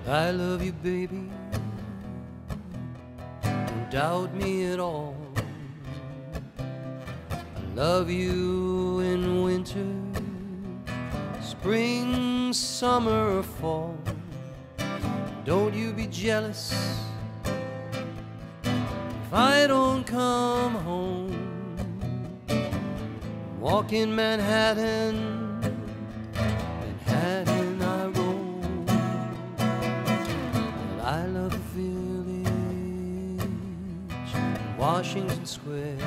I love you, baby, don't doubt me at all. I love you in winter, spring, summer, or fall. Don't you be jealous if I don't come home. Walking Manhattan, Manhattan I roam. Well, I love the village, Washington Square.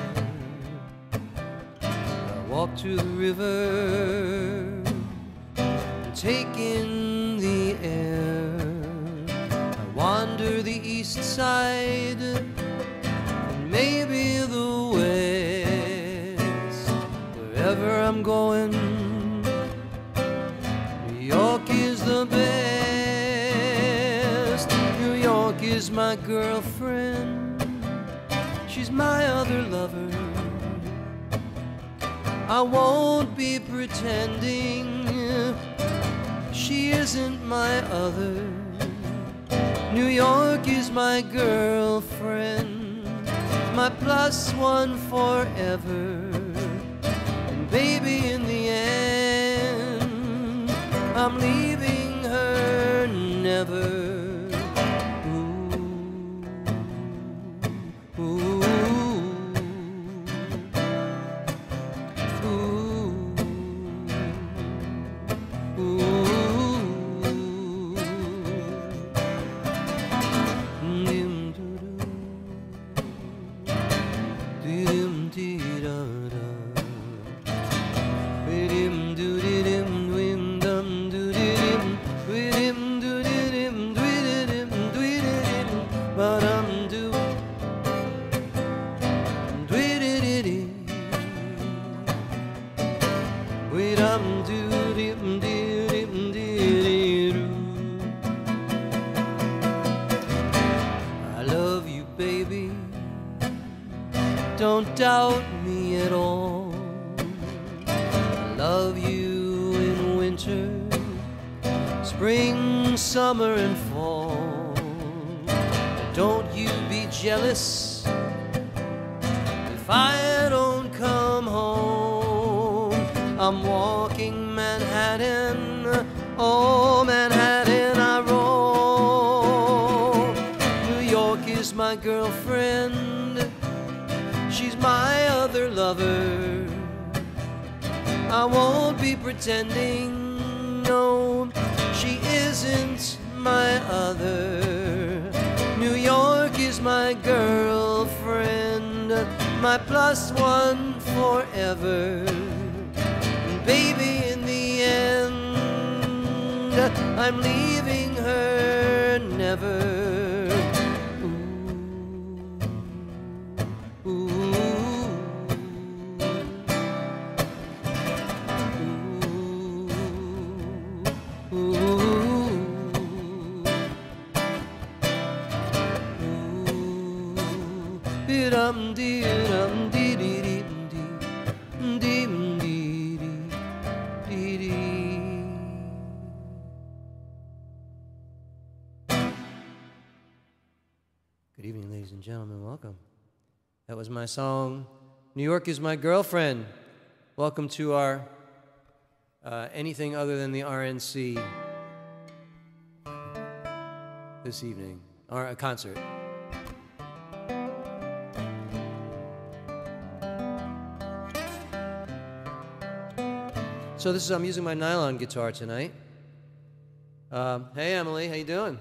I walk to the river and take in the air. I wander the east side and maybe the west. Wherever I'm going, New York is the best. New York is my girlfriend, she's my other lover. I won't be pretending she isn't my other. New York is my girlfriend, my plus one forever. And baby, in the end, I'm leaving her never. I love you, baby, don't doubt me at all. I love you in winter, spring, summer, and fall. Don't you be jealous if I don't come home. I'm walking Manhattan, oh Manhattan I roam. New York is my girlfriend, she's my other lover. I won't be pretending, no, she isn't my other. New York is my girlfriend, my plus one forever. And baby, in the end, I'm leaving her never. Good evening, ladies and gentlemen. Welcome. That was my song, New York is My Girlfriend. Welcome to our anything other than the RNC this evening, or a concert. So this is, I'm using my nylon guitar tonight. Hey Emily, how you doing?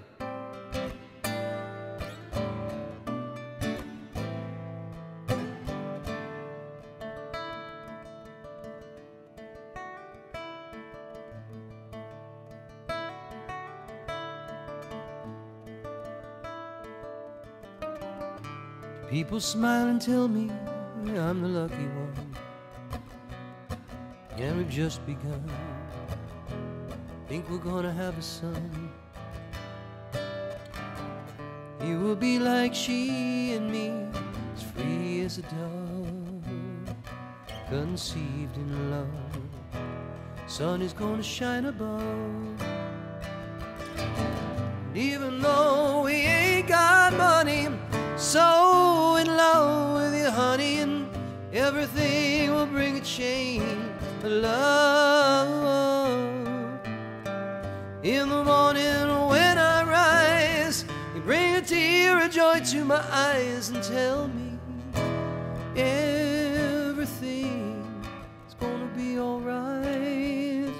People smile and tell me I'm the lucky one, and we've just begun. Think we're gonna have a son. He will be like she and me, as free as a dove, conceived in love. Sun is gonna shine above. Even though we ain't got money, I'm so in love with you, honey, and everything will bring a change of love. In the morning when I rise, you bring a tear of joy to my eyes and tell me everything is gonna be alright.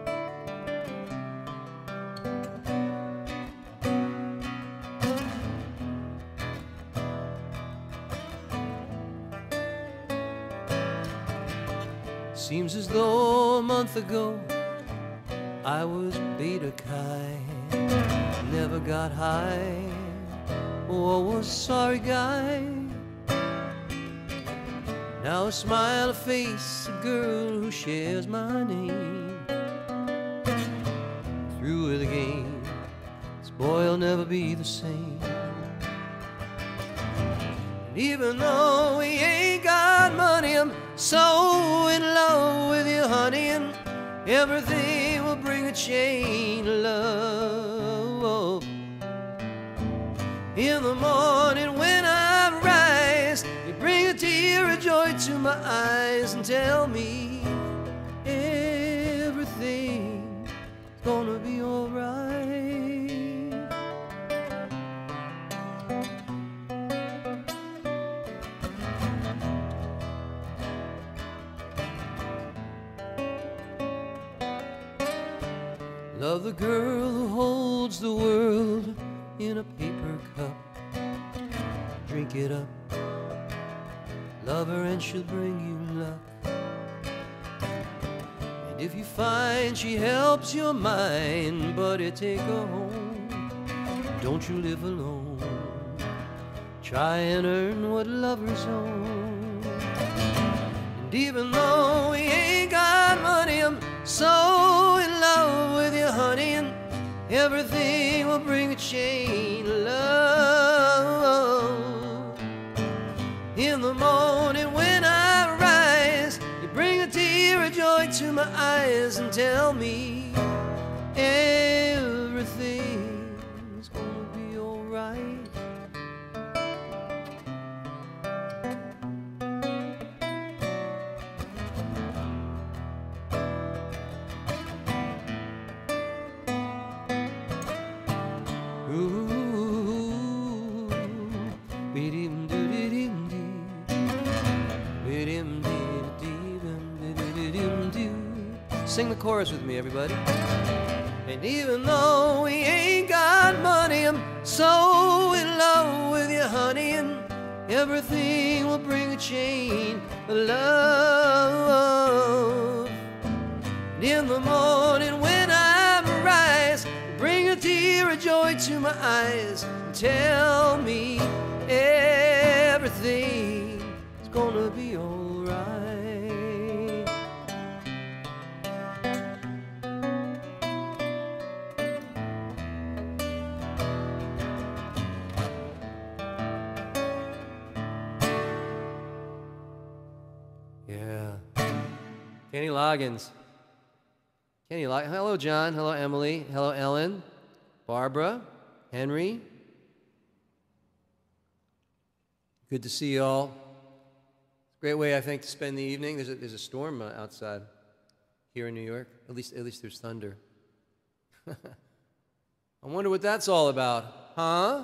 Seems as though a month ago I was beta Chi, never got high, or was a sorry guy. Now a smile, a face, a girl who shares my name. Through with the game, this boy'll never be the same. And even though we ain't got money, I'm so in love with you, honey, and everything will bring a chain of love. In the morning when I rise, you bring a tear of joy to my eyes and tell me everything's gonna be alright. Love the girl who holds the world in a paper cup. Drink it up. Love her and she'll bring you luck. And if you find she helps your mind, buddy, take her home. Don't you live alone. Try and earn what lovers own. And even though we ain't got money, I'm so in love with you, honey, and everything will bring a chain of love. In the morning when I rise, you bring a tear of joy to my eyes and tell me everything's gonna be alright. Sing the chorus with me, everybody. And even though we ain't got money, I'm so in love with you, honey, and everything will bring a chain of love. And in the morning when I rise, bring a tear of joy to my eyes and tell me everything is gonna be alright. Yeah. Kenny Loggins. Hello, John. Hello, Emily. Hello, Ellen. Barbara. Henry. Good to see you all. It's a great way, I think, to spend the evening. There's a storm outside here in New York. At least there's thunder. I wonder what that's all about, huh?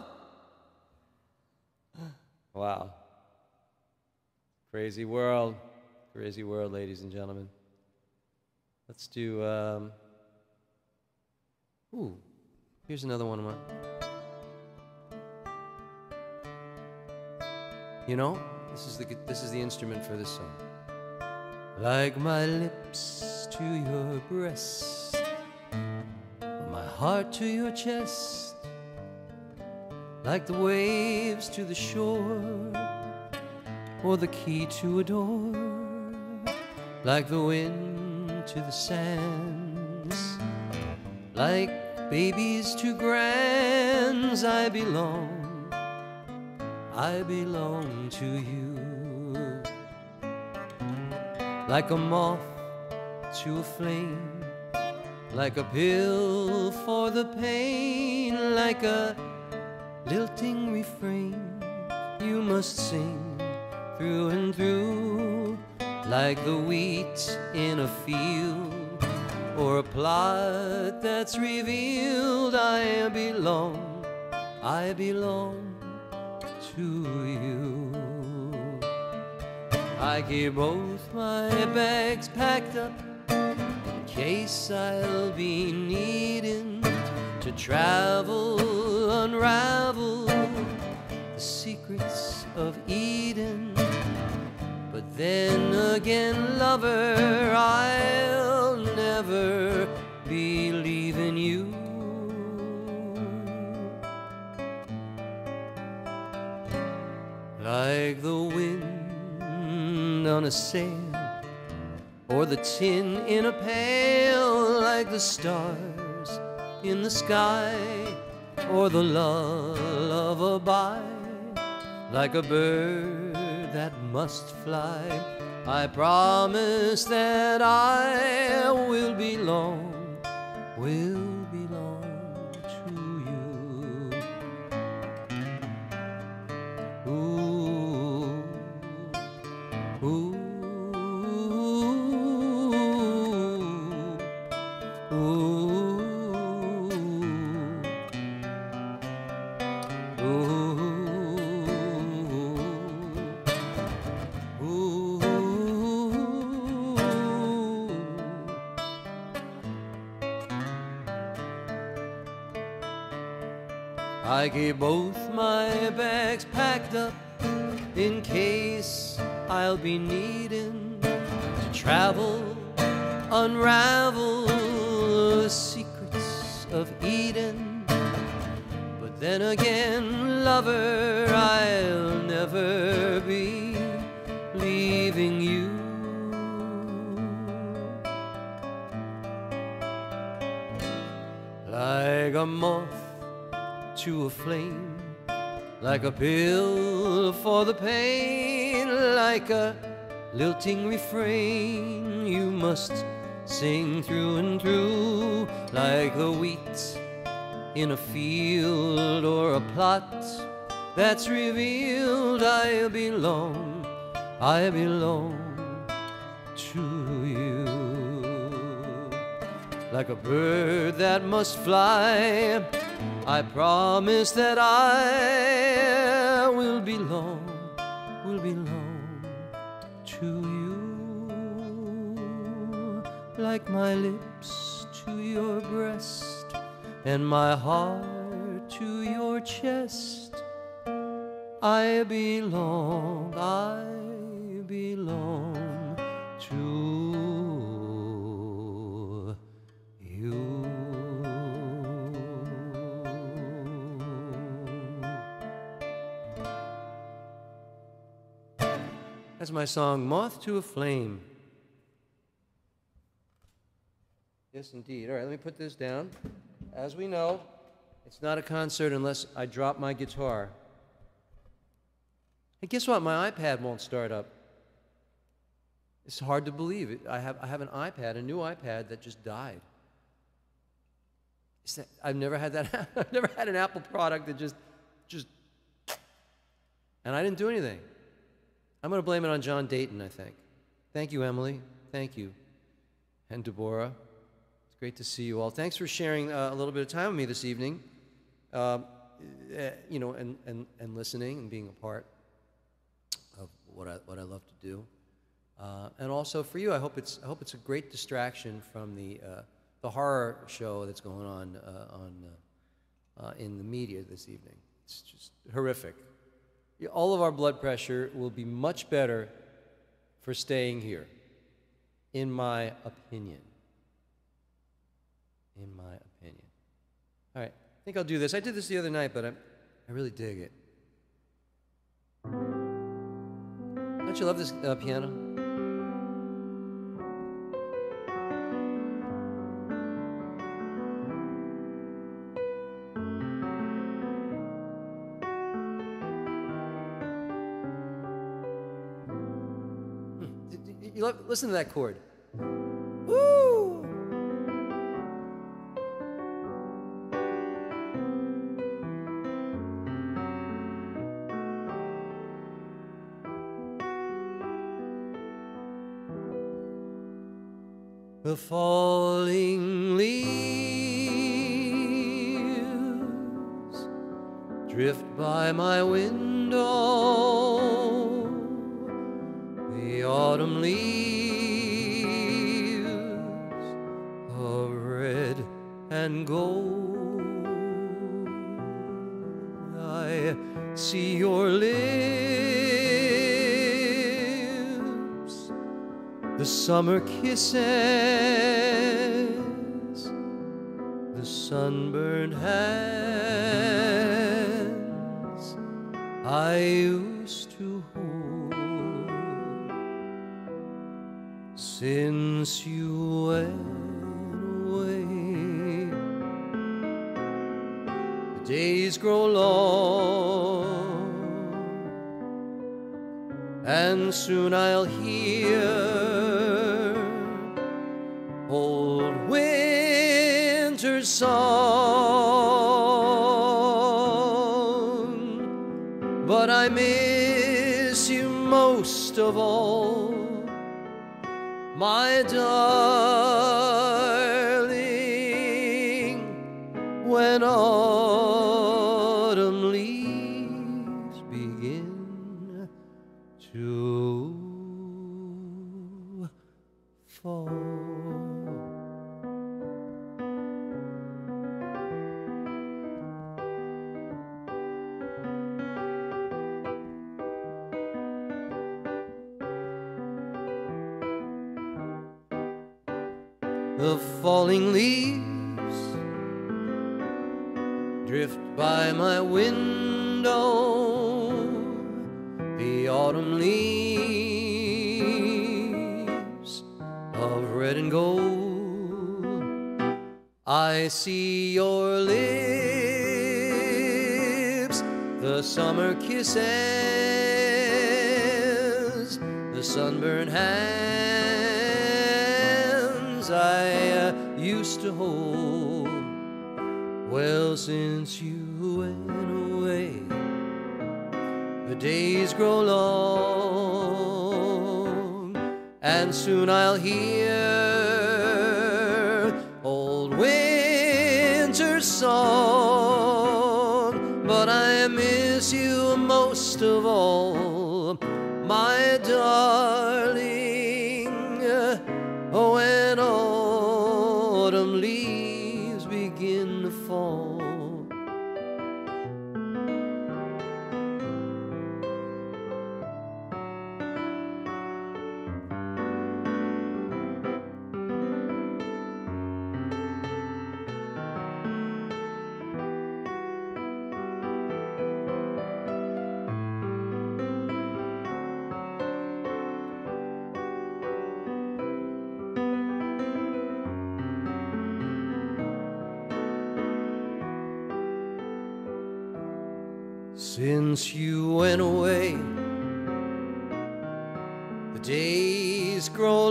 Wow. Crazy world. Crazy world, ladies and gentlemen. Let's do, here's another one of mine. You know, this is the instrument for this song. Like my lips to your breast, or my heart to your chest, like the waves to the shore, or the key to a door, like the wind to the sands, like babies to grands. I belong to you. Like a moth to a flame, like a pill for the pain, like a lilting refrain you must sing through and through, like the wheat in a field or a plot that's revealed. I belong to you. I keep both my bags packed up in case I'll be needing to travel, unravel the secrets of Eden. But then again, lover, I'll never be leaving you. Like the wind on a sail, or the tin in a pail, like the stars in the sky, or the lullaby, like a bird that must fly. I promise that I will belong to you. Ooh, ooh, ooh. I keep both my bags packed up in case I'll be needing to travel, unravel the secrets of Eden. But then again, lover, I'll never be leaving you. Like a moth to a flame, like a pill for the pain, like a lilting refrain you must sing through and through, like the wheat in a field or a plot that's revealed. I belong to you. Like a bird that must fly, I promise that I will belong to you. Like my lips to your breast and my heart to your chest, I belong to you. That's my song, Moth to a Flame. Yes, indeed. All right, let me put this down. As we know, it's not a concert unless I drop my guitar. Hey, guess what? My iPad won't start up. It's hard to believe it. I have an iPad, a new iPad that just died. I've never had that. I've never had an Apple product that just, and I didn't do anything. I'm going to blame it on John Dayton, I think. Thank you, Emily. Thank you. And Deborah. It's great to see you all. Thanks for sharing a little bit of time with me this evening, you know, and listening and being a part of what I love to do. And also for you, I hope it's a great distraction from the horror show that's going on in the media this evening. It's just horrific. All of our blood pressure will be much better for staying here, in my opinion. In my opinion. All right, I think I'll do this. I did this the other night, but I really dig it. Don't you love this piano? Listen to that chord. Woo! The falling leaves drift by my window. The autumn leaves of red and gold. I see your lips, the summer kisses, the sunburned hands I used to hold. Since you went away, the days grow long, and soon I'll hear old winter's song. But I miss you most of all, my darling, when autumn leaves begin to fall. The falling leaves drift by my window. The autumn leaves of red and gold. I see your lips, the summer kisses, the sunburned hands I used to hold. Well, since you went away, the days grow long, and soon I'll hear old winter's song. But I miss you most of all, my darling, when autumn leaves begin to fall. Since you went away, the days grow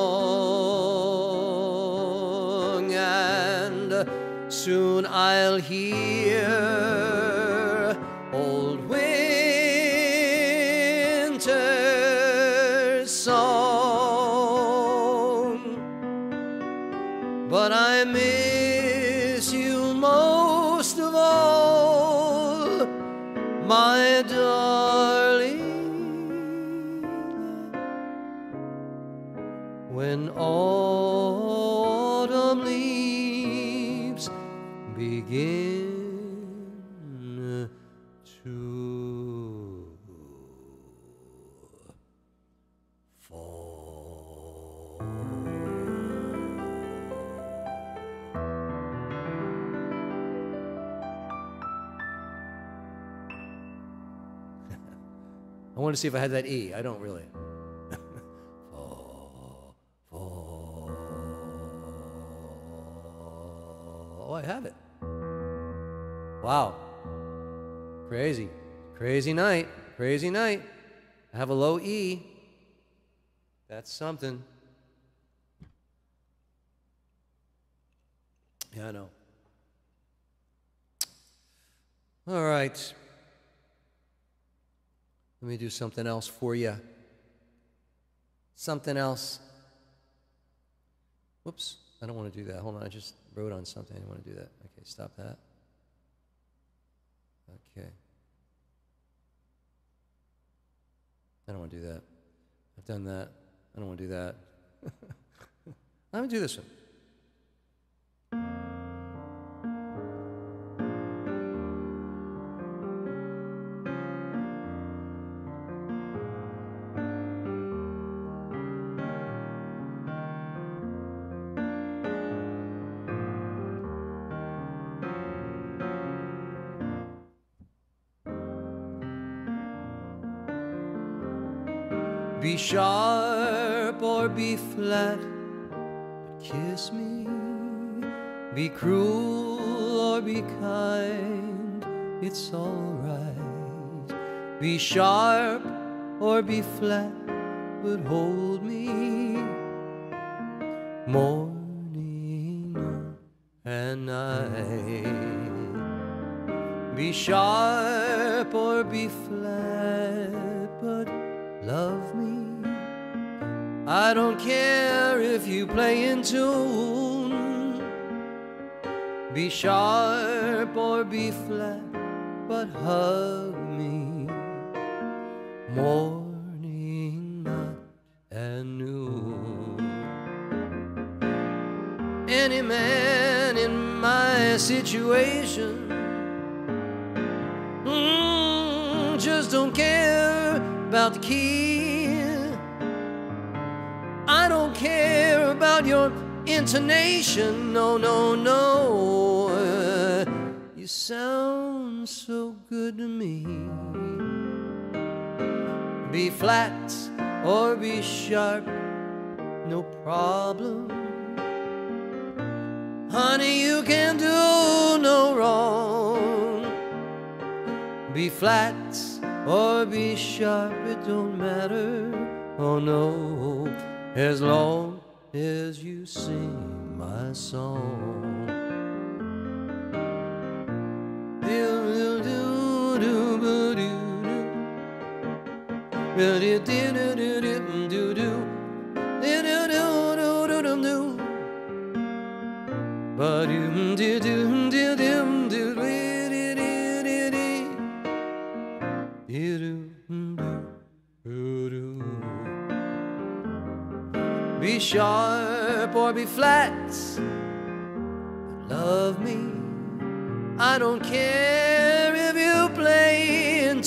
long, and soon I'll hear old winter's song. But I miss you most of all, my darling, when autumn leaves begin to fall. I wanted to see if I had that E. I don't really. Oh, I have it. Wow. Crazy. Crazy night. Crazy night. I have a low E. That's something. Yeah, I know. All right. Let me do something else for you. Something else. Whoops, I don't want to do that. Hold on, I just wrote on something. I don't want to do that. Okay, stop that. Okay. I don't want to do that. I've done that. I don't want to do that. I'm going to do this one. Be sharp or be flat, but kiss me. Be cruel or be kind, it's all right. Be sharp or be flat, but hold me. Morning, noon, and night. Be sharp or be flat, but love me. I don't care if you play in tune. Be sharp or be flat, but hug me. Morning, night, and noon. Any man in my situation just don't care about the key. I don't care about your intonation. No, no, no. You sound so good to me. Be flat or be sharp, no problem. Honey, you can do no wrong. Be flat or be sharp, it don't matter, oh no, as long as you sing my song. Be sharp or be flat, love me. I don't care if you play in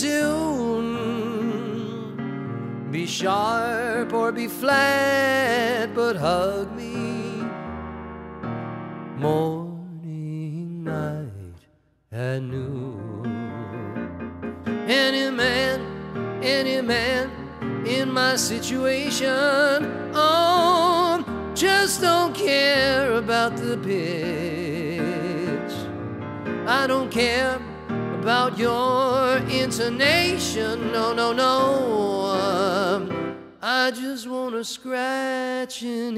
tune. Be sharp or be flat, but hug me. Morning, night, and noon. Any man in my situation, oh, just don't care about the pitch. I don't care about your intonation, no, no, no. I just want to scratch an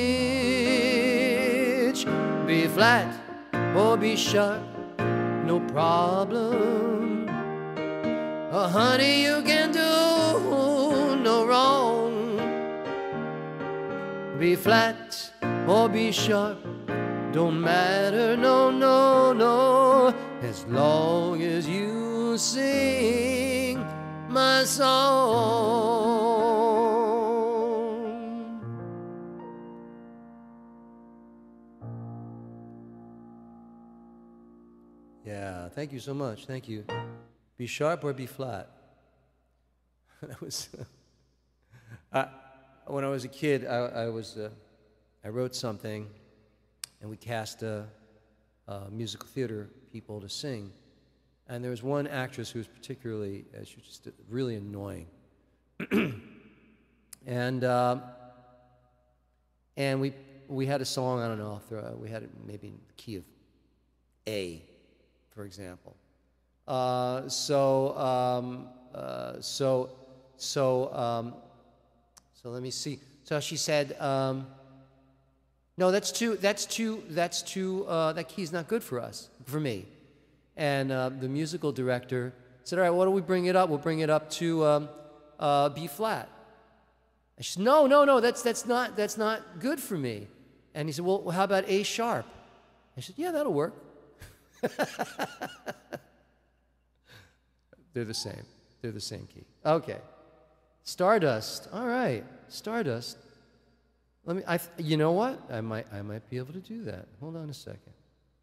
itch. Be flat or be sharp, no problem. Oh, honey, you can do no wrong. Be flat or be sharp, don't matter, no, no, no, as long as you sing my song. Yeah, thank you so much. Thank you. Be sharp or be flat. That was when I was a kid. I wrote something, and we cast musical theater people to sing. And there was one actress who was particularly, she was just really annoying. and we had a song. I don't know. We had it maybe in the key of A, for example. So let me see. So she said, no, that key's not good for us, for me. And the musical director said, all right, why don't we bring it up? We'll bring it up to B flat. And she said, no, that's not good for me. And he said, well, how about A sharp? I said, yeah, that'll work. They're the same. They're the same key. Okay. Stardust. All right. Stardust. You know what? I might be able to do that. Hold on a second.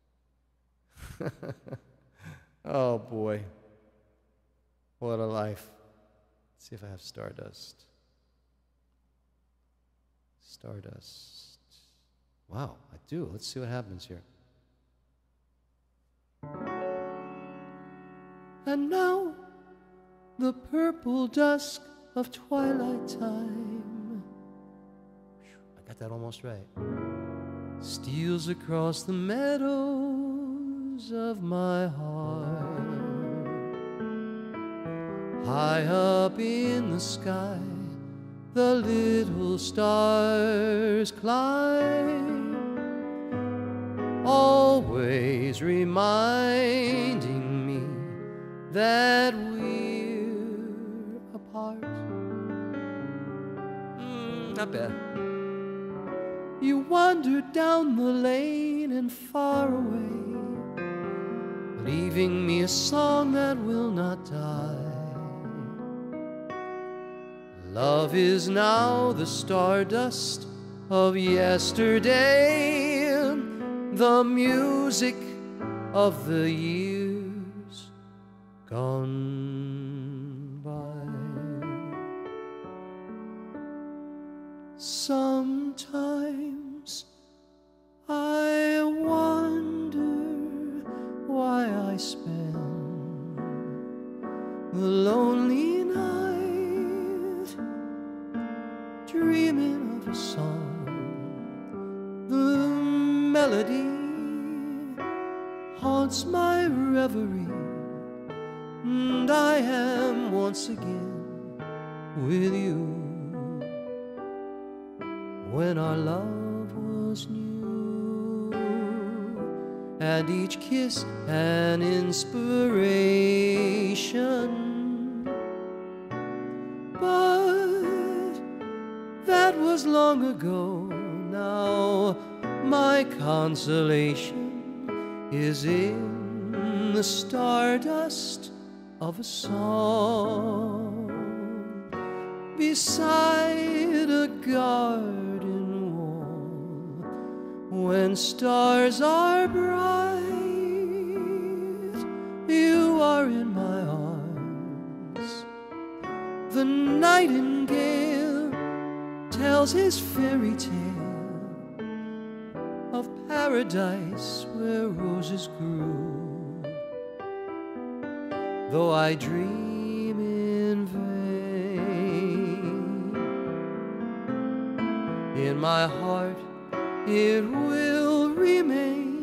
Oh boy. What a life. Let's see if I have Stardust. Stardust. Wow, I do. Let's see what happens here. And now the purple dusk of twilight time, I got that almost right, steals across the meadows of my heart. High up in the sky, the little stars climb, always reminding me that we're apart. Not bad. You wandered down the lane and far away, leaving me a song that will not die. Love is now the stardust of yesterday, the music of the years gone by. Sometimes I wonder why I spend the lonely night dreaming of a song. The melody haunts my reverie, and I am once again with you. When our love was new, and each kiss an inspiration, but that was long ago. Now my consolation is in the stardust of a song beside a garden wall. When stars are bright, you are in my arms. The nightingale tells his fairy tale of paradise where roses grew. Though I dream in vain, in my heart it will remain,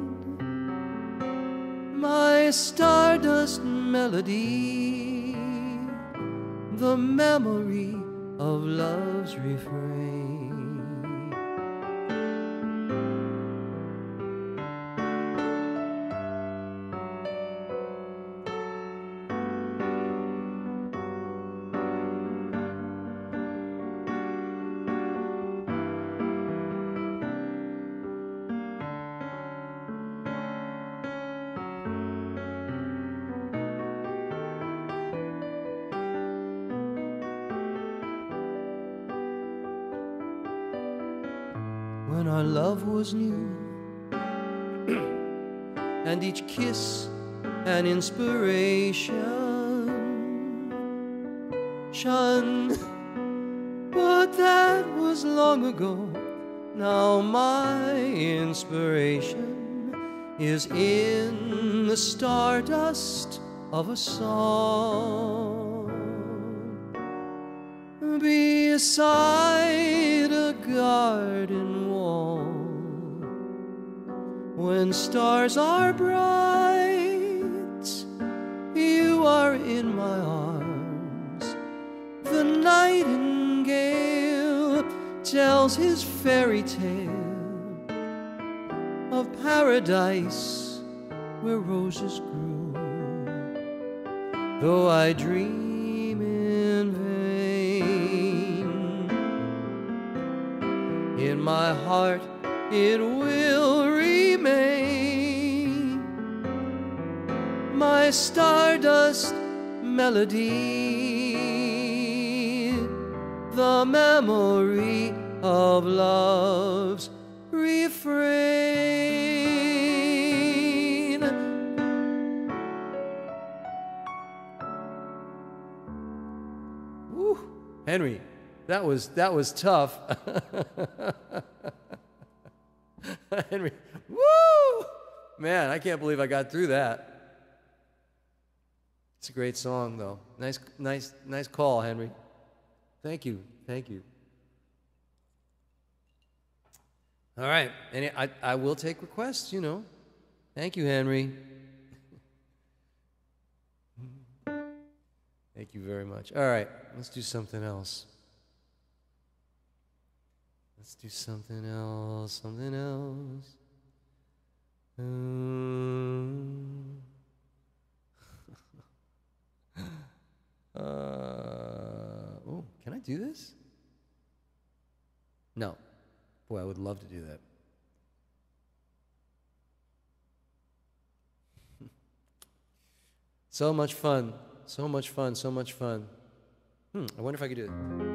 my stardust melody, the memory of love's refrain. When our love was new, and each kiss an inspiration, but that was long ago. Now my inspiration is in the stardust of a song beside a garden wall. When stars are bright, you are in my arms. The nightingale tells his fairy tale of paradise where roses grew. Though I dream in vain, in my heart it will remain my stardust melody, the memory of love's refrain. Woo, Henry, that was tough. Henry, woo! Man, I can't believe I got through that. It's a great song, though. Nice call, Henry. Thank you. All right, and I will take requests, you know. Thank you, Henry. Thank you very much. All right, let's do something else. Something else. Oh, can I do this? No. Boy, I would love to do that. So much fun. I wonder if I could do it.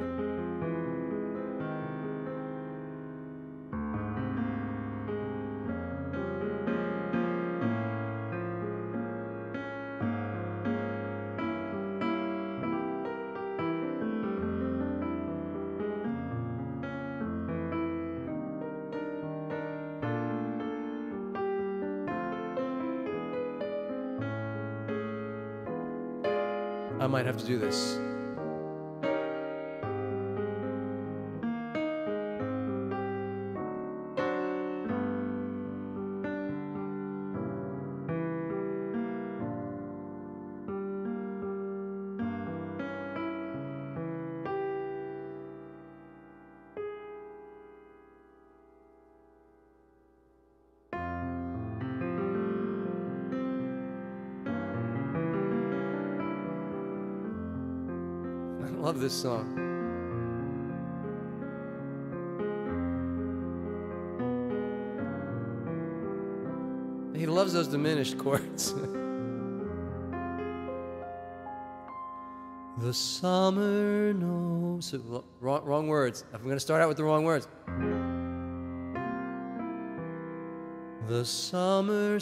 I might have to do this. I love this song. He loves those diminished chords. The summer knows. So, wrong words. I'm going to start out with the wrong words. The summer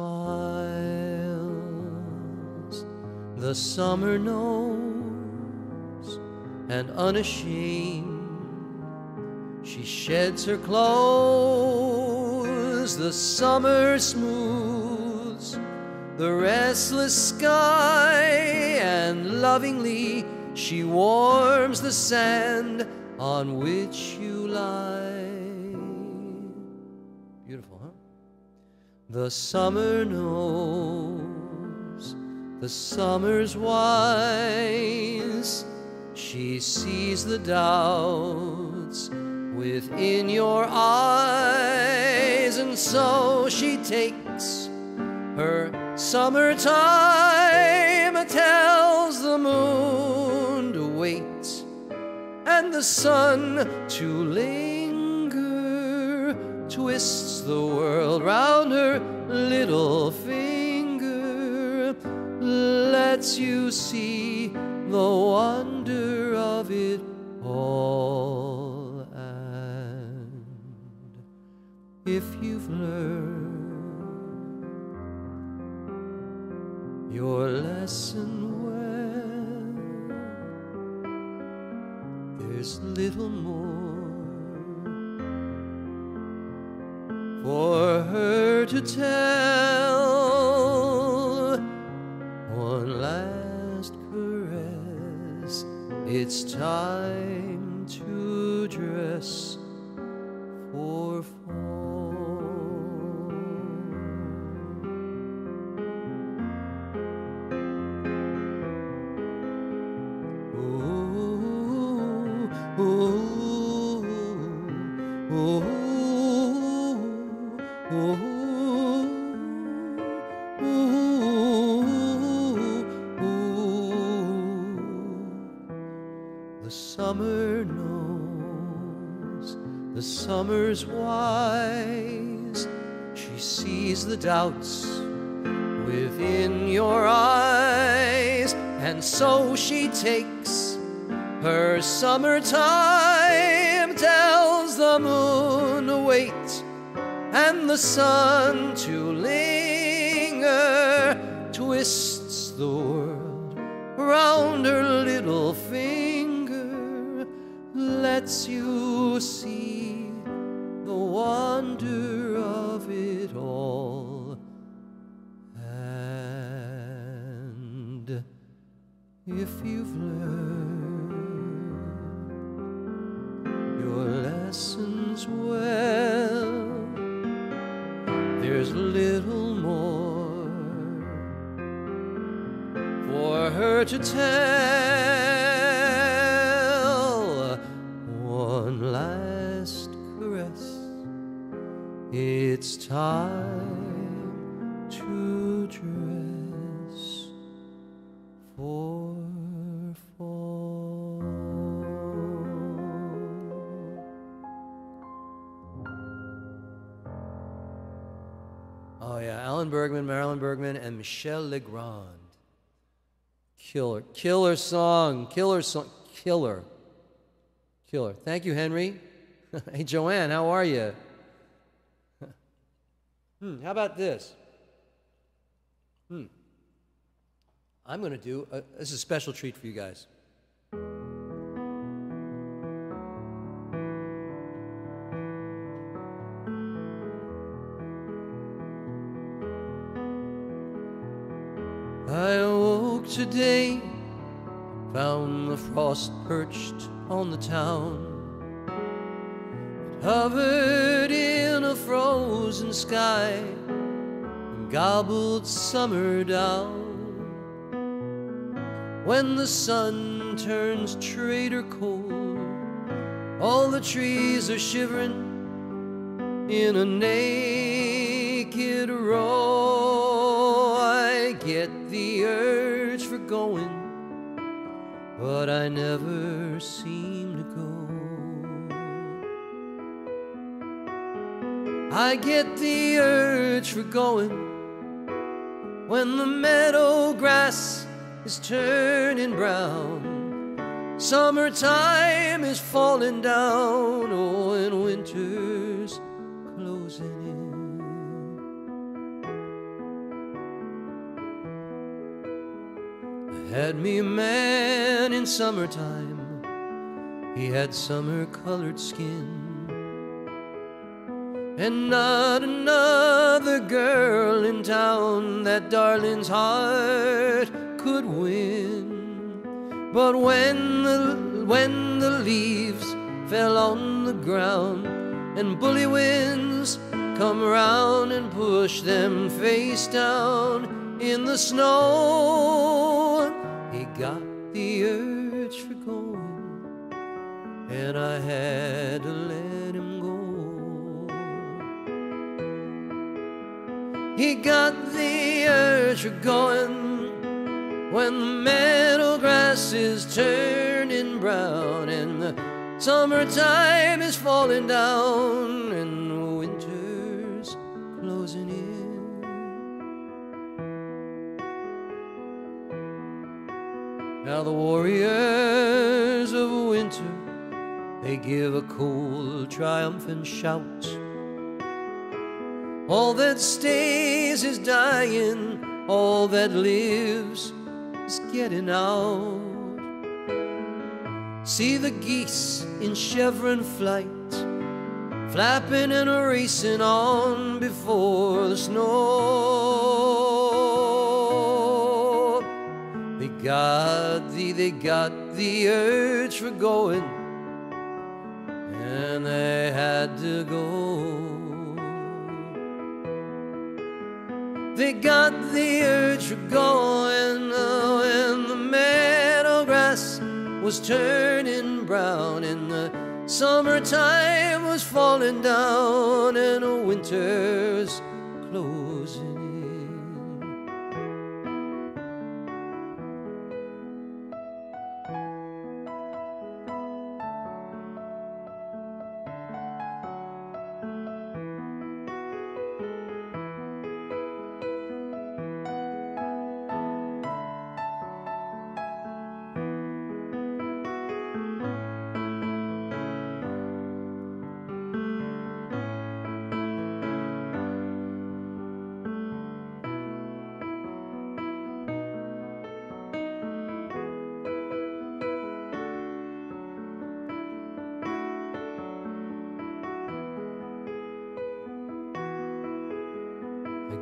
smiles. The summer knows, and unashamed she sheds her clothes. The summer smooths the restless sky, and lovingly she warms the sand on which you lie. Beautiful, huh? The summer knows, the summer's wise. She sees the doubts within your eyes, and so she takes her summertime, tells the moon to wait and the sun to linger, twists the world round her little finger, lets you see the wonder of it all. And if you've learned your lesson well, there's little more for her to tell. One last caress, it's time to dress for fall. The summer knows, The summer's wise, she sees the doubts within your eyes, and so she takes her summertime, tells the moon to wait and the sun to linger, twists the world around her little finger, lets you see the wonder of it all. And if you've learned your lessons well, there's little more for her to tell. One last caress, it's time to dress for fall. Oh yeah, Alan Bergman, Marilyn Bergman, and Michel Legrand. Killer song. Thank you, Henry. Hey, Joanne, how are you? How about this? I'm going to do, this is a special treat for you guys. I awoke today, found the frost perched on the town. It hovered in a frozen sky and gobbled summer down. When the sun turns traitor cold, all the trees are shivering in a naked row. I get the urge for going, but I never seem to go. I get the urge for going when the meadow grass is turning brown, summertime is falling down, oh, and winter's closing in. I had me a man in summertime, he had summer-colored skin, and not another girl in town that darling's heart could win. But when the leaves fell on the ground and bully winds come around and push them face down in the snow, he got the urge for going, and I had to let him go. He got the urge for going when the meadow grass is turning brown and the summertime is falling down and winter's closing in. Now the warriors of winter, they give a cold, triumphant shout. All that stays is dying, all that lives is getting out. See the geese in chevron flight, flapping and racing on before the snow. They got the urge for going, and they had to go. They got the urge for going when the meadow grass was turning brown and the summertime was falling down and winter's closing in.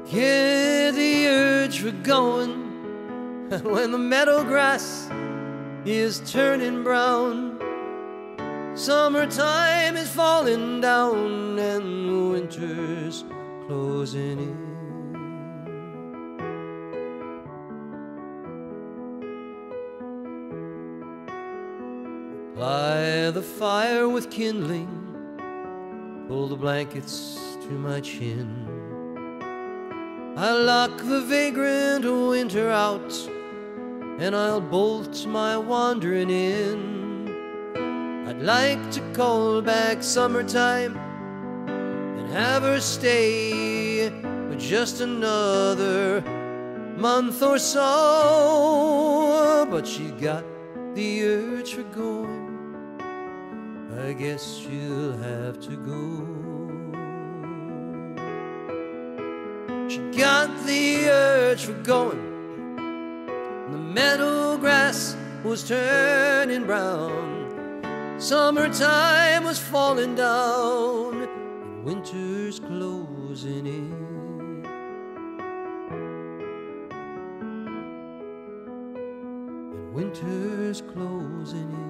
get the urge for going when the meadow grass is turning brown. Summertime is falling down and winter's closing in. Apply the fire with kindling, pull the blankets to my chin. I lock the vagrant winter out, and I'll bolt my wandering in. I'd like to call back summertime and have her stay for just another month or so, but she got the urge for going. I guess she'll have to go. She got the urge for going. The meadow grass was turning brown. Summertime was falling down and winter's closing in. And winter's closing in.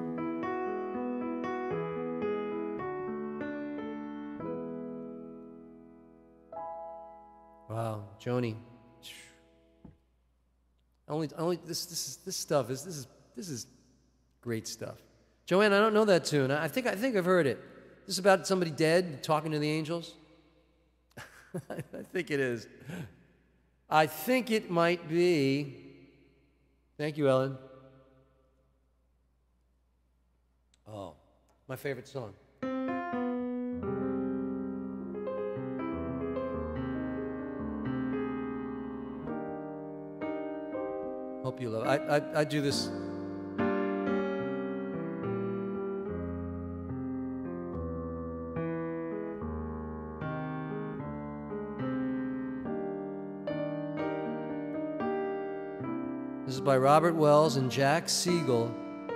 Wow, Joni. This stuff is great stuff. Joanne, I don't know that tune. I think I've heard it. This is about somebody dead talking to the angels. I think it is. I think it might be. Thank you, Ellen. Oh, my favorite song. Hope you love it. I do this. This is by Robert Wells and Jack Siegel.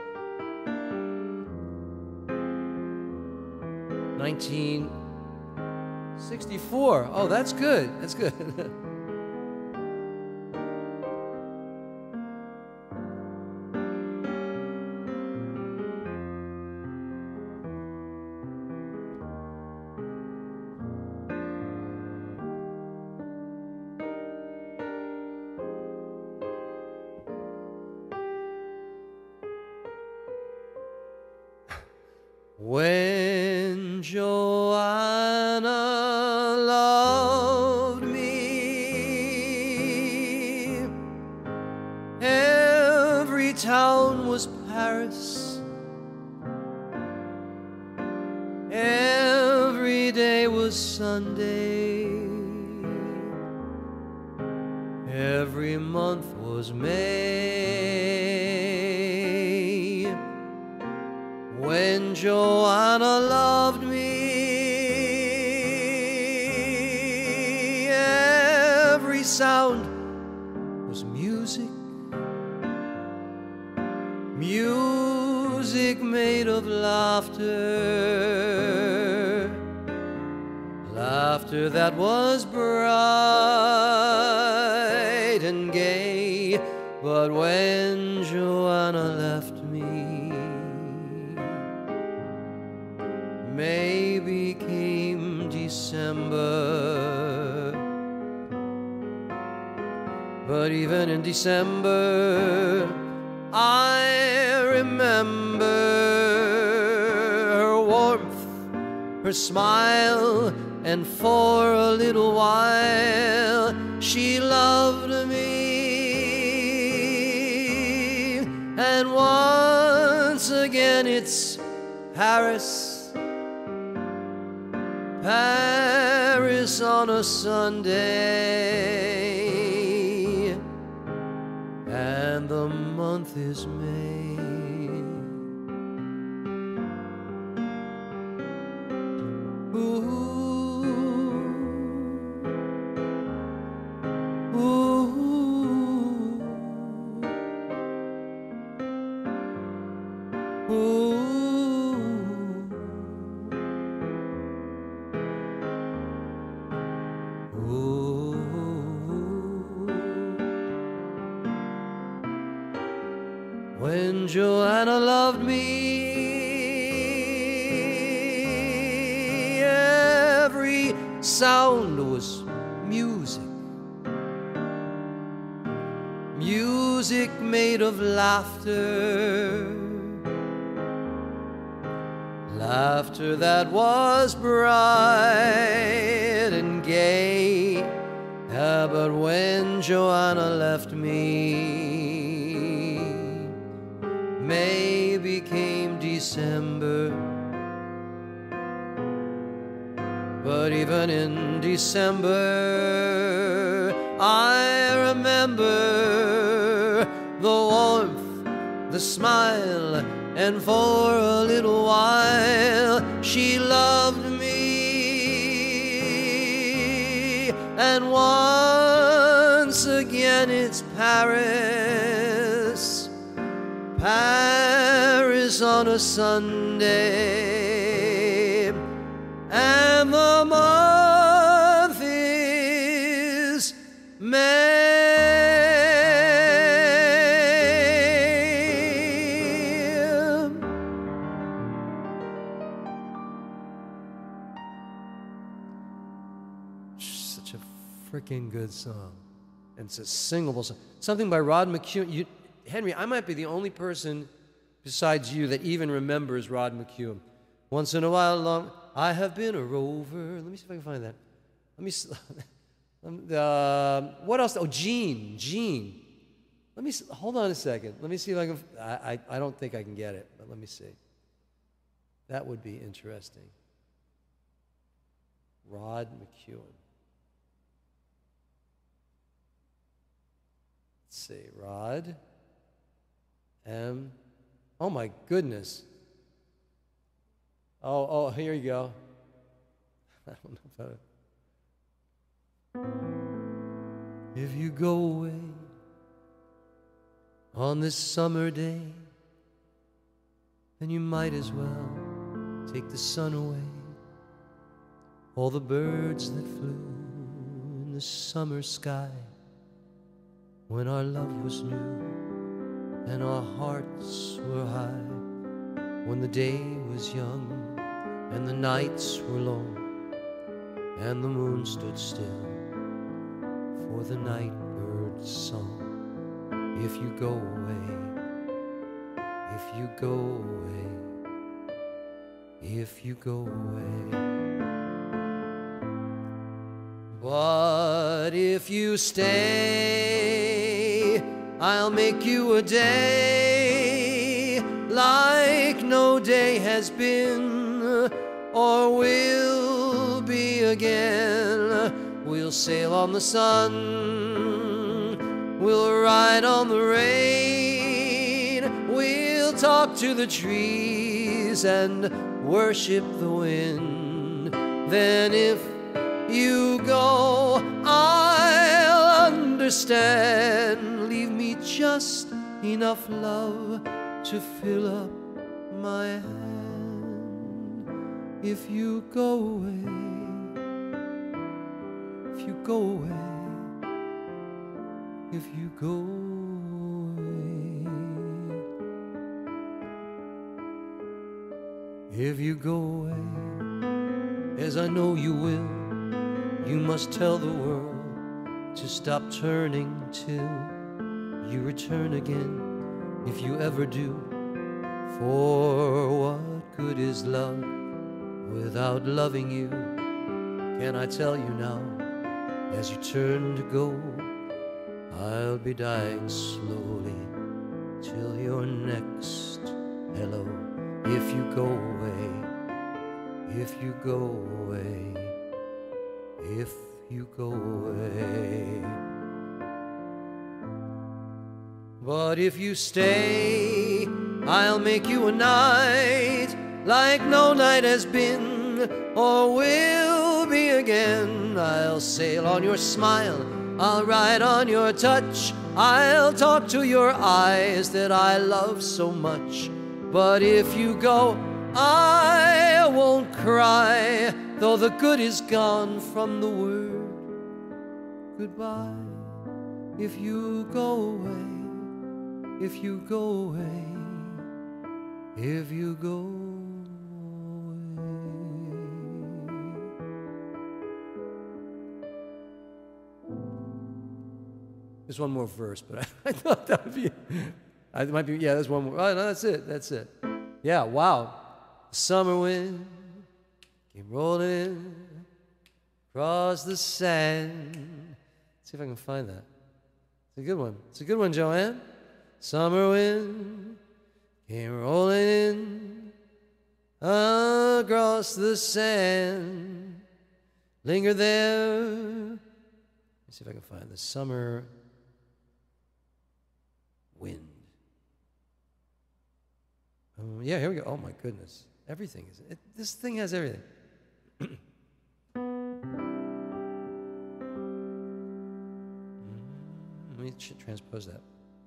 1964. Oh, that's good. That's good. When Joanna loved me, every town was Paris, every day was Sunday, every month was May. When Joanna loved me, every sound was music, music made of laughter, laughter that was bright and gay. But when Joanna left me, maybe came December, but even in December, I remember her warmth, her smile, and for a little while she loved me. And once again it's Paris, Paris on a Sunday, and the month is May. Ooh, ooh, ooh. Oh, when Joanna loved me. Every sound was music, music made of laughter, laughter that was bright and gay. But when Joanna left me, May became December. But even in December, I remember the warmth, the smile, and for a little while she loved me. And once again it's Paris, Paris on a Sunday, and the month is May. Such a freaking good song. And it's a singable song. Something by Rod McKuen. Henry, I might be the only person besides you that even remembers Rod McKuen. Once in a while, I have been a rover. Let me see if I can find that. Let me see. What else? Oh, Gene. Let me hold on a second. Let me see if I can. I don't think I can get it, but let me see. That would be interesting. Rod McKuen. Let's see. Rod M. Oh my goodness. Oh, here you go. I don't know about it. If you go away on this summer day, then you might as well take the sun away. All the birds that flew in the summer sky when our love was new and our hearts were high, when the day was young and the nights were long and the moon stood still for the night bird's song. If you go away, if you go away, if you go away. But if you stay, I'll make you a day like no day has been or will be again. We'll sail on the sun, we'll ride on the rain, we'll talk to the trees and worship the wind. Then if you go, I'll understand. Leave me just enough love to fill up my hand. If you go away, if you go away, if you go away, if you go away, as I know you will, you must tell the world to stop turning till you return again. If you ever do, for what good is love without loving you? Can I tell you now, as you turn to go, I'll be dying slowly till your next hello. If you go away, if you go away, if you go away. But if you stay, I'll make you a night like no night has been or will be again. I'll sail on your smile, I'll ride on your touch, I'll talk to your eyes that I love so much. But if you go, I won't cry, though the good is gone from the word goodbye. If you go away, if you go away, if you go away. There's one more verse, but I thought that would be, it might be, yeah, there's one more. Oh, no, that's it. Yeah, wow. Summer wind came rolling in across the sand. Let's see if I can find that. It's a good one. It's a good one, Joanne. Summer wind came rolling in across the sand. Linger there. Let's see if I can find the summer wind. Yeah, here we go. Oh my goodness. Everything is, this thing has everything. Let me transpose that.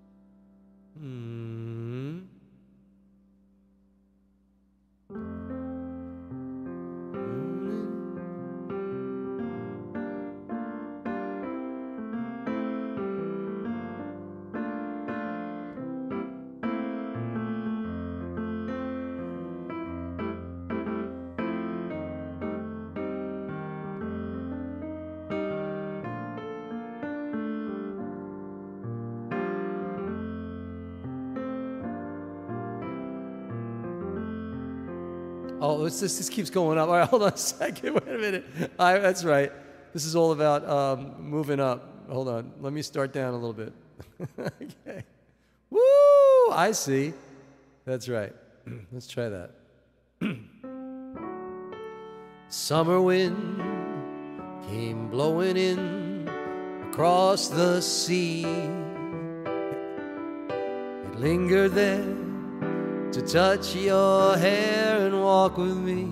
Oh, this keeps going up. All right, hold on a second. Wait a minute. That's right. This is all about moving up. Hold on. Let me start down a little bit. Okay. Woo! I see. That's right. Let's try that. Summer wind came blowing in across the sea. It lingered there to touch your hair and walk with me.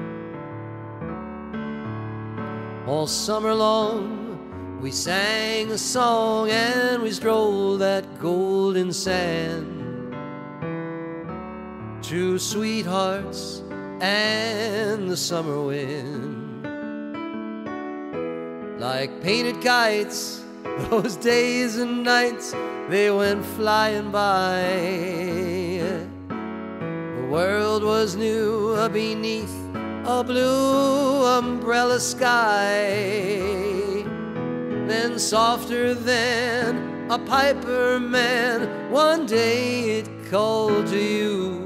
All summer long we sang a song and we strolled that golden sand. Two sweethearts and the summer wind. Like painted kites, those days and nights, they went flying by. The world was new beneath a blue umbrella sky. Then softer than a piper man, one day it called to you.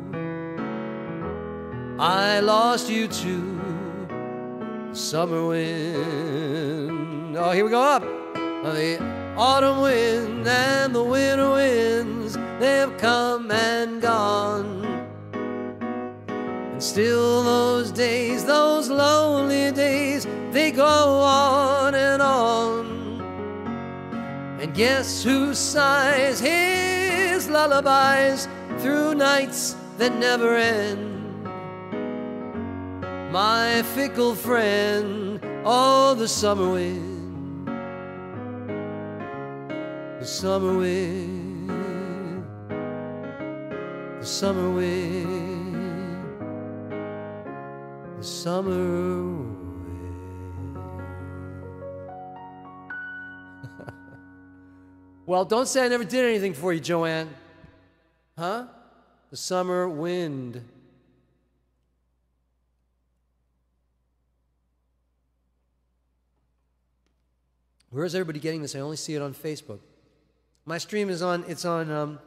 I lost you to the summer wind. Oh, here we go up. The autumn wind and the winter winds, they've come and gone. And still those days, those lonely days, they go on and on. And guess who sighs his lullabies through nights that never end? My fickle friend, oh, the summer wind. The summer wind. The summer wind. The summer wind. Well, don't say I never did anything for you, Joanne. Huh? The summer wind. Where is everybody getting this? I only see it on Facebook. My stream is on, it's on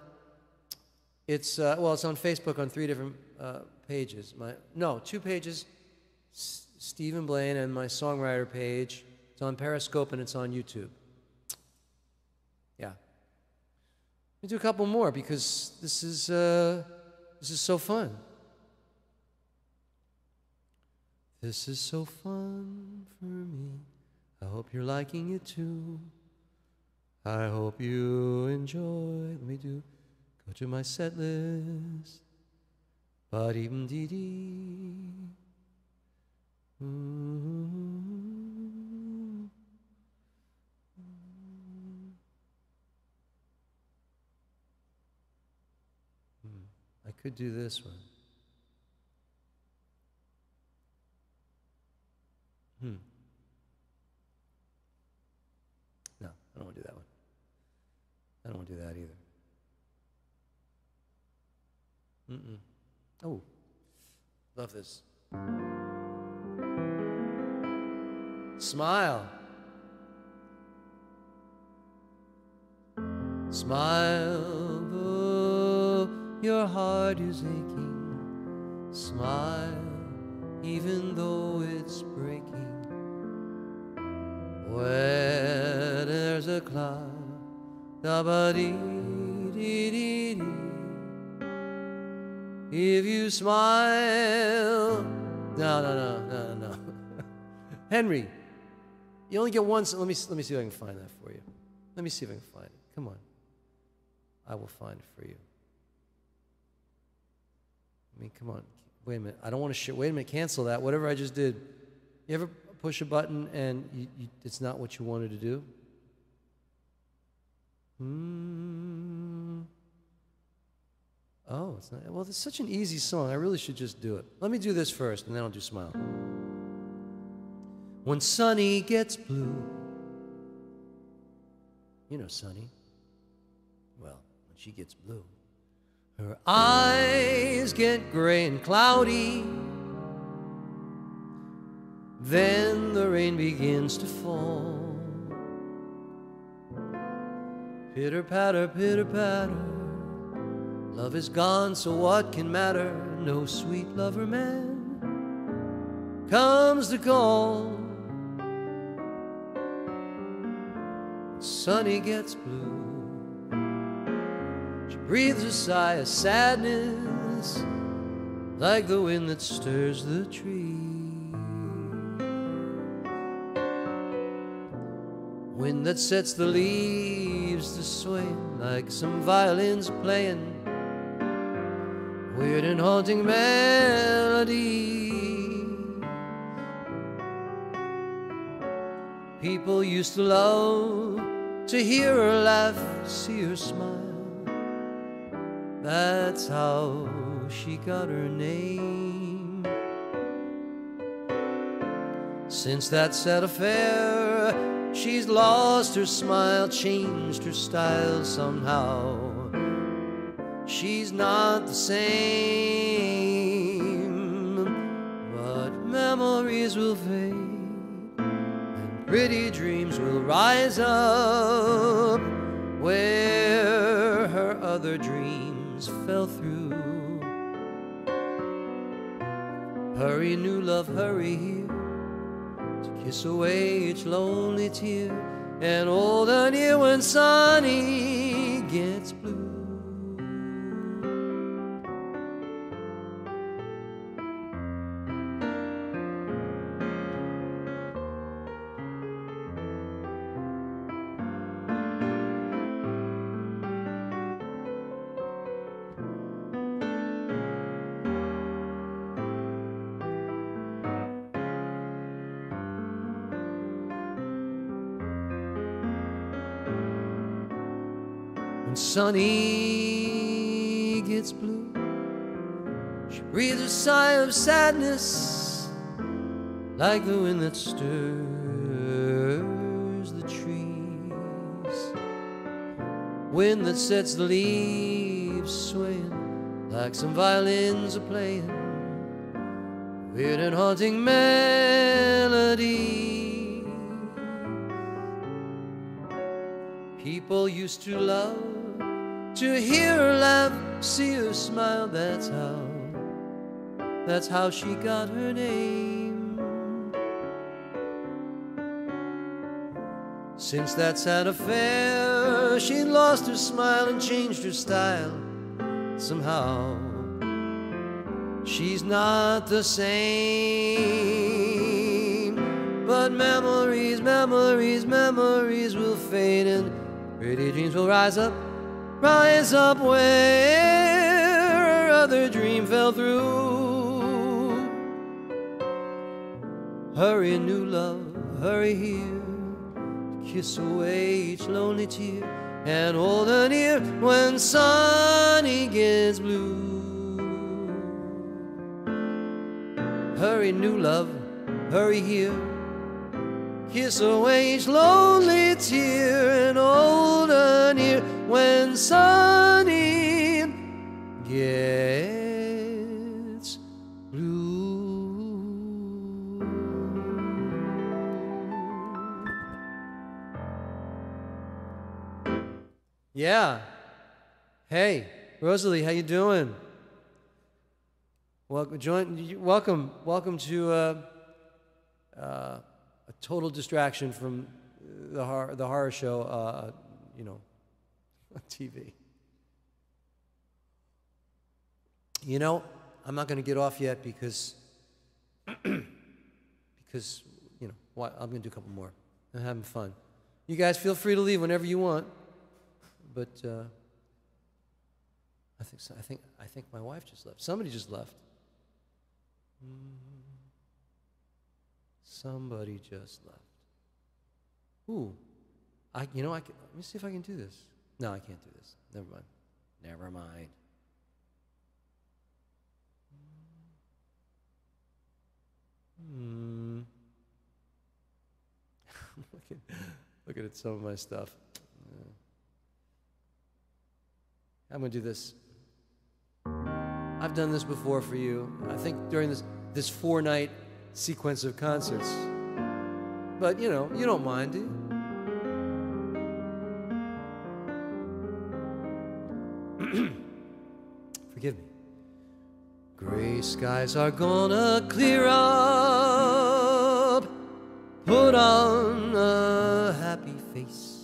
Facebook on 3 different pages. Two pages, Stephen Blane and my songwriter page. It's on Periscope and it's on YouTube. Yeah. Let me do a couple more because this is so fun. This is so fun for me. I hope you're liking it too. I hope you enjoy. Let me go to my set list. Ba-dee-dee-dee. I could do this one. No, I don't want to do that one. I don't want to do that either. Oh, love this. Smile. Smile, though your heart is aching. Smile, even though it's breaking. Where there's a cloud, da-ba-dee-dee-dee-dee. If you smile, no. Henry, you only get one. Let me see if I can find that for you. Let me see if I can find it. Come on, I will find it for you. I mean, come on. Wait a minute. I don't want to share. Wait a minute. Cancel that. Whatever I just did. You ever push a button and it's not what you wanted to do? Oh, it's not. Well, it's such an easy song. I really should just do it. Let me do this first, and then I'll do Smile. When Sunny gets blue. You know Sunny. Well, when she gets blue. Her eyes get gray and cloudy. Then the rain begins to fall. Pitter-patter, pitter-patter. Love is gone, so what can matter? No sweet lover man comes to call. Sunny gets blue. She breathes a sigh of sadness, like the wind that stirs the tree. Wind that sets the leaves to swaying, like some violins playing weird and haunting melody. People used to love to hear her laugh, see her smile. That's how she got her name. Since that sad affair, she's lost her smile, changed her style somehow. She's not the same, but memories will fade and pretty dreams will rise up where her other dreams fell through. Hurry, new love, hurry here to kiss away each lonely tear and hold her near when Sunny gets blue. When Sunny gets blue, she breathes a sigh of sadness, like the wind that stirs the trees. Wind that sets the leaves swaying, like some violins are playing weird and haunting melody. People used to love to hear her laugh, see her smile. That's how she got her name. Since that sad affair, she lost her smile and changed her style somehow. She's not the same, but memories, memories, memories will fade and pretty dreams will rise up where her other dream fell through. Hurry, new love, hurry here to kiss away each lonely tear and hold her near when Sunny gets blue. Hurry, new love, hurry here, kiss away each lonely tear and hold her near when Sunny gets Yeah. Hey, Rosalie, how you doing? Welcome to a total distraction from the horror show, on TV. You know, I'm not going to get off yet because I'm going to do a couple more. I'm having fun. You guys feel free to leave whenever you want, but I think my wife just left. Somebody just left. Somebody just left. Ooh, let me see if I can do this. No, I can't do this. Never mind. Never mind. Looking at some of my stuff. I'm going to do this. I've done this before for you. I think during this 4-night sequence of concerts. But, you don't mind, do you? Forgive me. Gray skies are gonna clear up. Put on a happy face.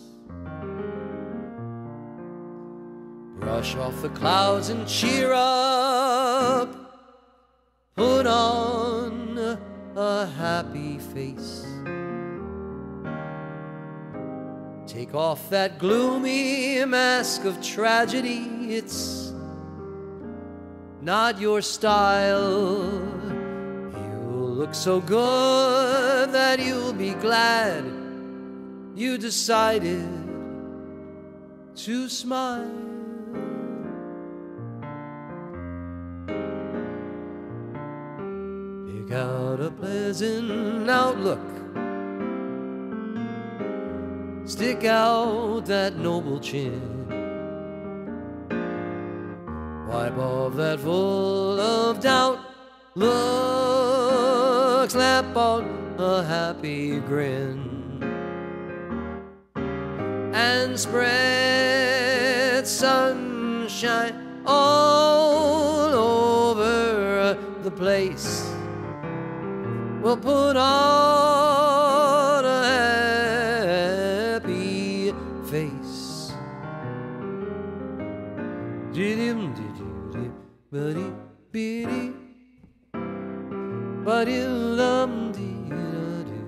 Brush off the clouds and cheer up. Put on a happy face. Take off that gloomy mask of tragedy. It's not your style. You'll look so good that you'll be glad you decided to smile. Pick out a pleasant outlook. Stick out that noble chin. Wipe off that full of doubt look. Slap on a happy grin. And spread sunshine all over the place. We'll put on a happy face. Buddy, biddy, buddy, lum dee da do.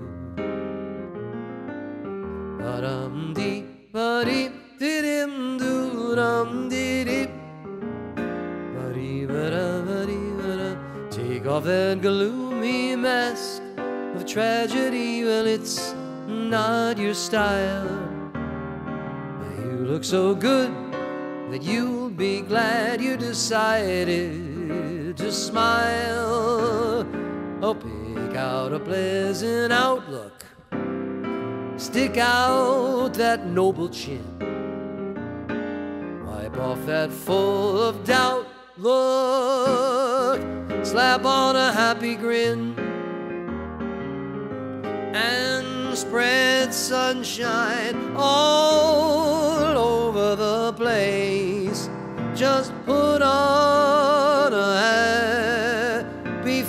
Ba-dum dee, buddy, dee-dim do dum dee dee. Buddy, ba-da, buddy, ba-da. Take off that gloomy mask of tragedy. Well, it's not your style. You look so good that you'll be glad you decided to smile. Oh, pick out a pleasant outlook. Stick out that noble chin. Wipe off that full of doubt look. Slap on a happy grin. And spread sunshine all over the place. Just put on a happy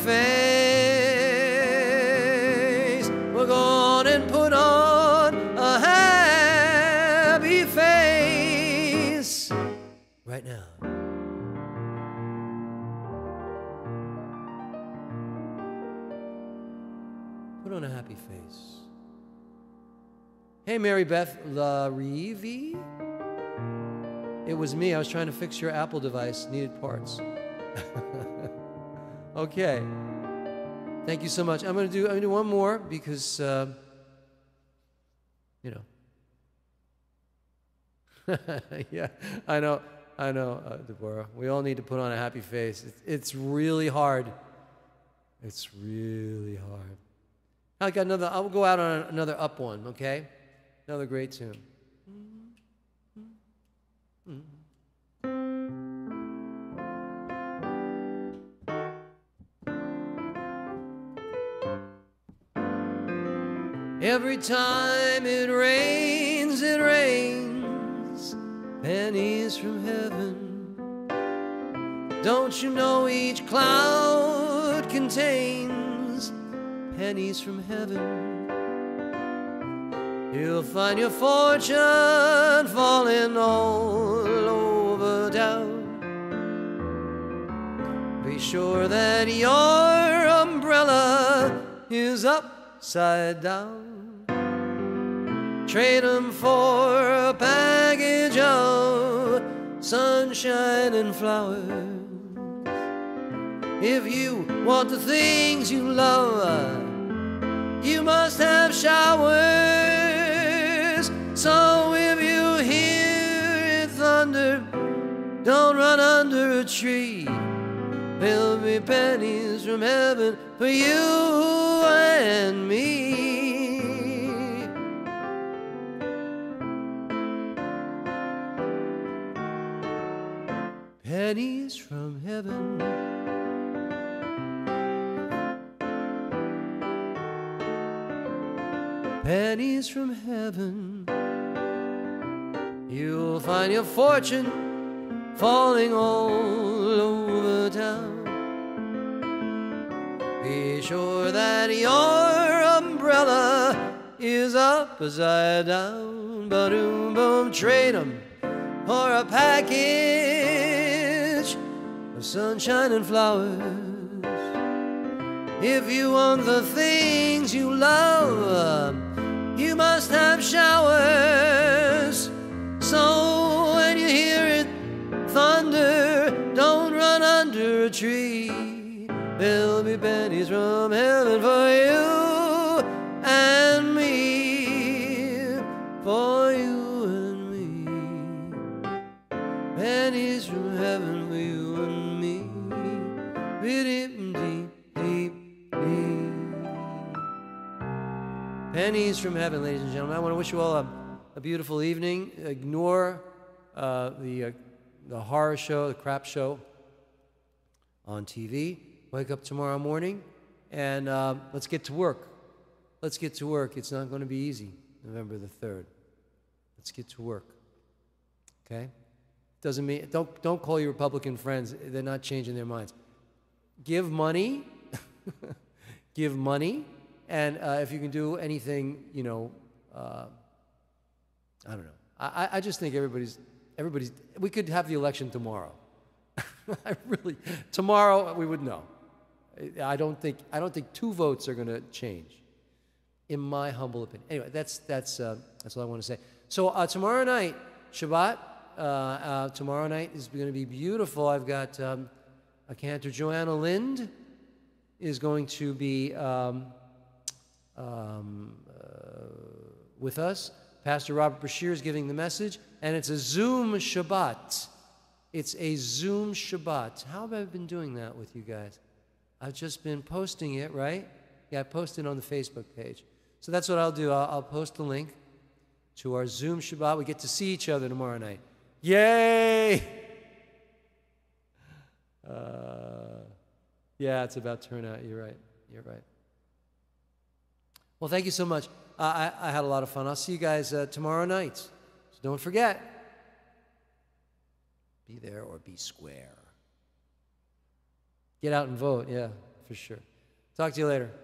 face. We're going and put on a happy face right now. Put on a happy face. Hey, Mary Beth Larivi. It was me. I was trying to fix your Apple device. Needed parts. Okay. Thank you so much. I'm gonna do one more because yeah, I know, Deborah. We all need to put on a happy face. It's really hard. It's really hard. I got another. I'll go out on another up one. Okay, another great tune. Every time it rains, pennies from heaven. Don't you know each cloud contains pennies from heaven? You'll find your fortune falling all over town. Be sure that your umbrella is upside down. Trade 'em for a package of sunshine and flowers. If you want the things you love, you must have showers. So if you hear thunder, don't run under a tree. There'll be pennies from heaven for you and me. Pennies from heaven. Pennies from heaven. You'll find your fortune falling all over town. Be sure that your umbrella is upside down. Ba-doom, boom, trade 'em for a package of sunshine and flowers. If you want the things you love, you must have showers. So when you hear it thunder, don't run under a tree. There'll be pennies from heaven for you and me. For you and me. Pennies from heaven for you and me. Deep, deep, deep, deep. Pennies from heaven, ladies and gentlemen. I want to wish you all a beautiful evening. Ignore the horror show, the crap show on TV. Wake up tomorrow morning and let's get to work. Let's get to work. It's not going to be easy, November the 3rd. Let's get to work. Okay? Doesn't mean don't call your Republican friends. They're not changing their minds. Give money. Give money. And if you can do anything, you know, I don't know. I just think everybody's, we could have the election tomorrow. Tomorrow we would know. I don't think 2 votes are going to change, in my humble opinion. Anyway, that's all I want to say. So tomorrow night, Shabbat, tomorrow night is going to be beautiful. I've got a cantor, Joanna Lind, is going to be with us. Pastor Robert Bashir is giving the message, and it's a Zoom Shabbat. It's a Zoom Shabbat. How have I been doing that with you guys? I've just been posting it, right? Yeah, I posted it on the Facebook page. So that's what I'll do. I'll post the link to our Zoom Shabbat. We get to see each other tomorrow night. Yay! Yeah, it's about to turn out. You're right. You're right. Well, thank you so much. I had a lot of fun. I'll see you guys tomorrow night. So don't forget, be there or be square. Get out and vote, yeah, for sure. Talk to you later.